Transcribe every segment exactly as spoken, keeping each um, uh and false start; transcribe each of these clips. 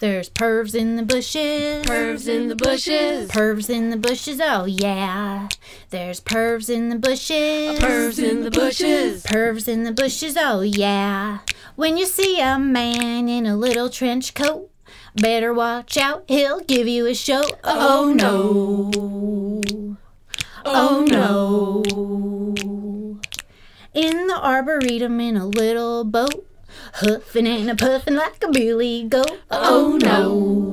There's pervs in the bushes. Pervs in the bushes. Pervs in the bushes, oh yeah. There's pervs in the bushes. Pervs in the bushes. Pervs in the bushes, oh yeah. When you see a man in a little trench coat, better watch out, he'll give you a show. Oh no. Oh no. In the arboretum in a little boat, huffing and a puffing like a billy goat. Oh no.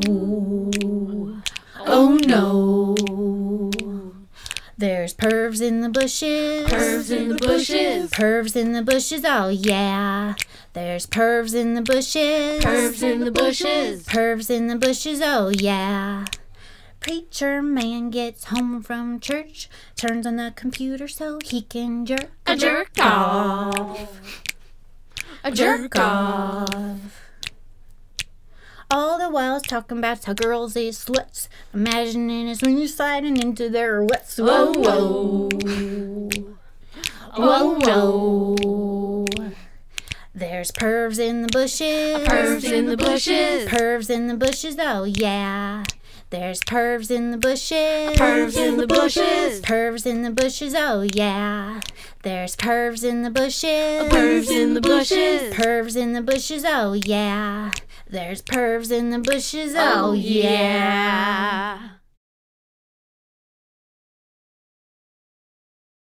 Oh no. There's pervs in the bushes. Pervs in the bushes. Pervs in the bushes, oh yeah. There's pervs in the bushes. Pervs in the bushes. Pervs in the bushes, oh yeah. Preacher man gets home from church, turns on the computer so he can jerk. A jerk off. A jerk off. All the while he's talking about how girls is sluts, imagining it's when you're sliding into their wets. Whoa, whoa. Whoa, whoa. There's pervs in the bushes. Pervs in the bushes. Pervs in the bushes, oh yeah. There's pervs in the bushes. Pervs in the bushes. Pervs in the bushes, oh yeah. There's pervs in the bushes. Pervs in the bushes. Pervs in the bushes, oh yeah. There's pervs in the bushes, Oh oh yeah. yeah.